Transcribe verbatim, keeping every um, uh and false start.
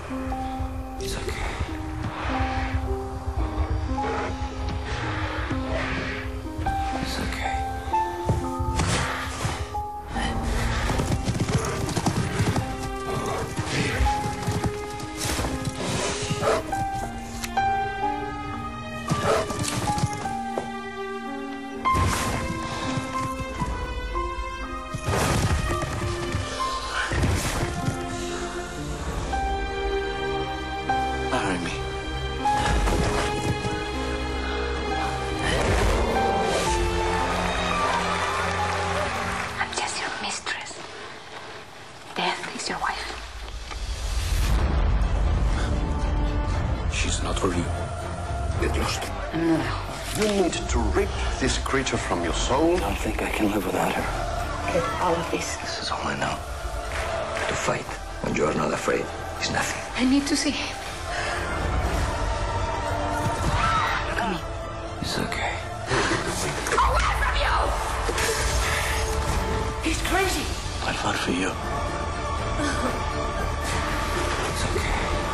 It's okay. It's okay. Marry me. I'm just your mistress. Death is your wife. She's not for you. Get lost. I'm not a whore. You need to rip this creature from your soul. I don't think I can live without her. Get all of this. This is all I know. To fight when you are not afraid is nothing. I need to see him. Look at me. It's okay. Away from you! He's crazy. I fought for you. It's okay.